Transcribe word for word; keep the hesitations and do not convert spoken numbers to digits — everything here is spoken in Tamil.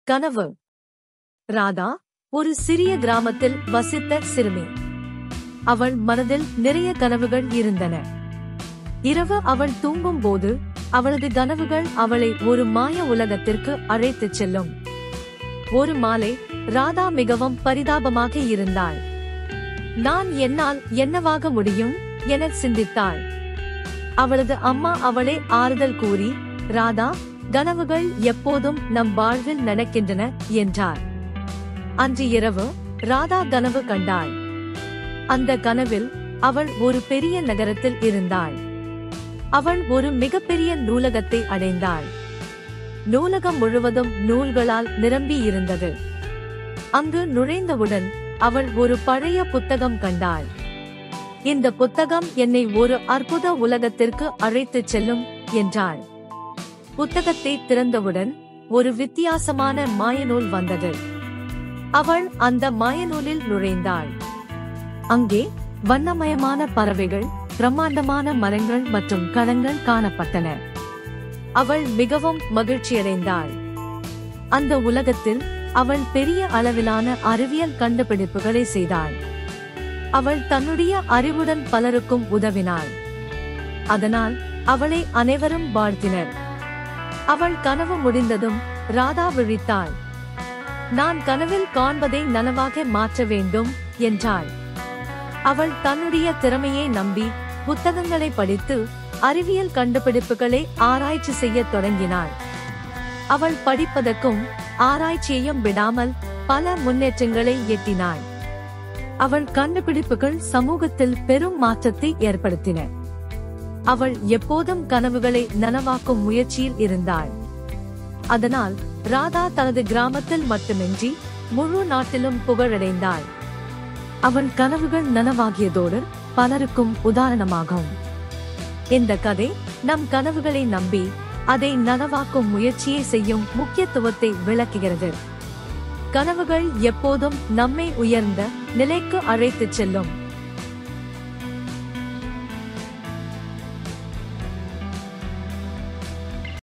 கனவு. ராதா ஒரு சிறிய கிராமத்தில் வசித்த சிறுமி. அவள் மனதில் நிறைய கனவுகள் இருந்தன. இரவு அவள் தூங்கும் போது அவளது கனவுகள் அவளை ஒரு மாய உலகத்திற்கு அழைத்துச் செல்லும். ஒரு மாலை ராதா மிகவும் பரிதாபமாக இருந்தாள். நான் என்னால் என்னவாக முடியும் என சிந்தித்தாள். அவளது அம்மா அவளை ஆறுதல் கூறி, ராதா, கனவுகள் எப்போதும் நம் வாழ்வில் நடக்கின்றன என்றார். அன்று இரவு ராதா கனவு கண்டாள். அந்த கனவில் அவள் ஒரு பெரிய நகரத்தில் இருந்தாள். அவள் ஒரு மிகப்பெரிய நூலகத்தை அடைந்தாள். நூலகம் முழுவதும் நூல்களால் நிரம்பி இருந்தது. அங்கு நுழைந்தவுடன் அவள் ஒரு பழைய புத்தகம் கண்டாள். இந்த புத்தகம் என்னை ஒரு அற்புத உலகத்திற்கு அழைத்துச் செல்லும் என்றாள். புத்தகத்தை திறந்தவுடன் ஒரு வித்தியாசமான மாயநூல் வந்தது. அவள் அந்த மாயநூலில் நுழைந்தாள். அங்கே வண்ணமயமான பறவைகள், பிரம்மாண்டமான மரங்கள் மற்றும் களங்கள் காணப்பட்டன. அவள் மிகவும் மகிழ்ச்சியடைந்தாள். அந்த உலகத்தில் அவள் பெரிய அளவிலான அறிவியல் கண்டுபிடிப்புகளை செய்தாள். அவள் தன்னுடைய அறிவுடன் பலருக்கும் உதவினாள். அதனால் அவளை அனைவரும் வாழ்த்தினர். அவள் கனவு முடிந்ததும் ராதா விழித்தாள். நான் கனவில் காண்பதை நனவாக மாற்ற வேண்டும் என்றாள். அவள் தன்னுடைய திறமையை நம்பி புத்தகங்களை படித்து அறிவியல் கண்டுபிடிப்புகளை ஆராய்ச்சி செய்யத் தொடங்கினாள். அவள் படிப்பதற்கும் ஆராய்ச்சியையும் விடாமல் பல முன்னேற்றங்களை எட்டினாள். அவள் கண்டுபிடிப்புகள் சமூகத்தில் பெரும் மாற்றத்தை ஏற்படுத்தின. அவள் எப்போதும் கனவுகளை நனவாக்கும் முயற்சியில் இருந்தாள். அதனால் ராதா தனது கிராமத்தில் மட்டுமின்றி முழு நாட்டிலும் புகழடைந்தாள். அவள் கனவுகள் நனவாகியதோடு பலருக்கும் உதாரணமாகும். இந்த கதை நம் கனவுகளை நம்பி அதை நனவாக்கும் முயற்சியை செய்யும் முக்கியத்துவத்தை விளக்குகிறது. கனவுகள் எப்போதும் நம்மை உயர்ந்த நிலைக்கு அழைத்துச் செல்லும்.